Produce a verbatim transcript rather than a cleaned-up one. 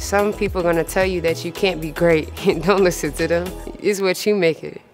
Some people are gonna tell you that you can't be great. Don't listen to them. It's what you make it.